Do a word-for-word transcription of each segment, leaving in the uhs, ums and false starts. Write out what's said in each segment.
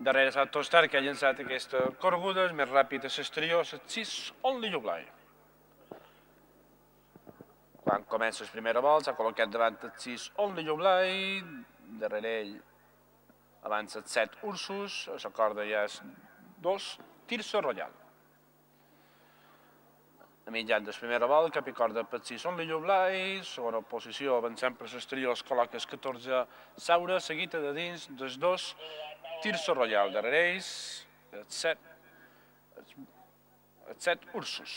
Darrere Sat Tostar, que ha llançat aquesta correguda, és més ràpid a l'exterior, set sis, Only You Blai. Quan comença la primera volta, s'ha col·locat davant el sis, Only You Blai, darrere ell avança el set, Ursus, a la corda hi ha dos, Tirso Royal. A mitjan de la primera volta, cap i corda per sis, Only You Blai, segona posició, avancant per l'exterior, es col·loca el catorze, Saura, seguit de dins dels dos, Tirso Royal, darrere ells, el set, el set, Ursus.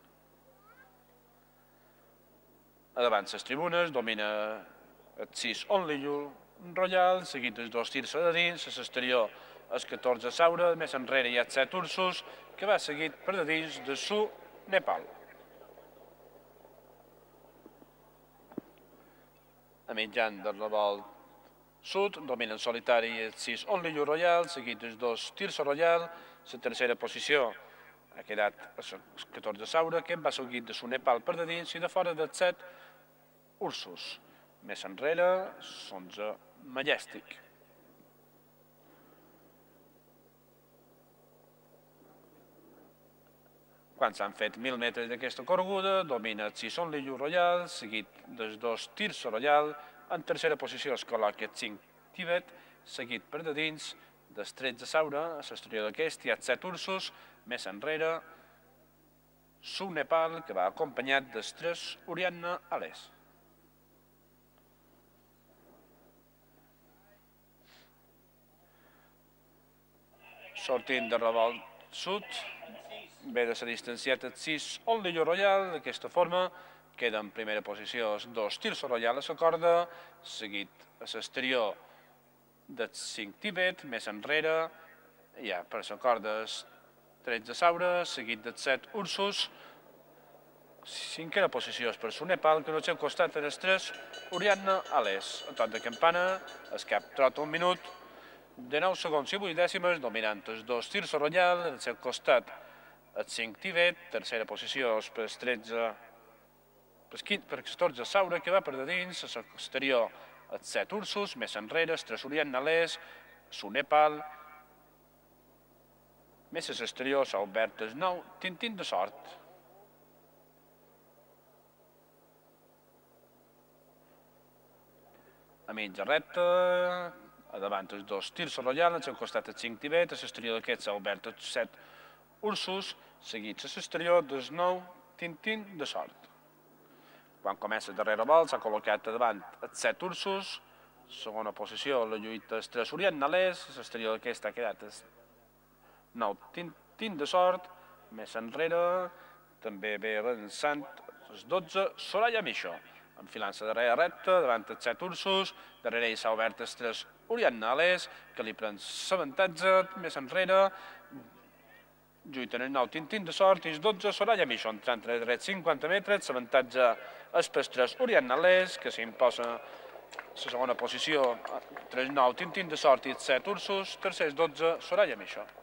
A davant les tribunes, domina el sis, Only You Royal, seguit dels dos Tirso de dins, a l'exterior el catorze, Saura, més enrere hi ha el set, Ursus, que va seguit per de dins de Su Nepal. A mitjan del revolt sud, domina en solitari el sis, Only You Royal, seguit dels dos Tirso Royal, la tercera posició ha quedat el catorze, Saura, que va seguit de Su Nepal per de dins i de fora del set, Ursus. Més enrere, l'onze, Majestic. Quan s'han fet mil metres d'aquesta correguda, domina el sis, Only You Royal, seguit dels dos Tirso Royal, en tercera posició es col·loca el cinc, Tibet, seguit per de dins del tretze, Saura, a l'exterior d'aquest hi ha set Ursus, més enrere, Su Nepal, que va acompanyat dels tres, Oriana a l'est. Sortint de revolt sud, ve de la distanciat el sis, Only You Royal, d'aquesta forma, queda en primera posició els dos Tirso Royal a la corda, seguit a l'exterior del cinc, Tibet, més enrere, hi ha per la corda el tretze, Saura, seguit del set, Ursus, cinquena posició és per Su Nepal, que al seu costat és el tres, Oriana a l'est. A tot de campana, el cap trota un minut, de nou segons i vuit dècimes, dominant els dos Tirso Royal, al seu costat el cinc, Tibet, tercera posició és per el tretze, per el catorze, Saura, que va per de dins, a l'exterior el set, Ursus, més enrere, el tres, Oriana a l'est, Su Nepal, més a l'exterior s'ha obert el nou, Tintín de Sort. A mitja recta, a davant els dos Tirso Royal, al seu costat el cinc, Tibet, a l'exterior d'aquest s'ha obert el set, Ursus, seguits a l'exterior del nou, Tintín de Sort. Quan comença el darrere vol, s'ha col·locat a davant el set, Ursus, segona posició, la lluita el tres, Oriana a l'est, a l'exterior d'aquest ha quedat el nou, Tintín de Sort, més enrere, també ve avançant els dotze, Soraya Misho, enfilant-se darrere recta, davant el set, Ursus, darrere ell s'ha obert el tres, Oriana a l'est, que li pren l'avantatge, més enrere, lluiten el nou, Tintín de Sort, i el dotze, Soraya Misho, entrant a dret cinquanta metres, l'avantatge és per tres, Oriana a l'est, que s'imposa la segona posició, entre el nou, Tintín de Sort i el set, Ursus, tercer, dotze, Soraya Misho.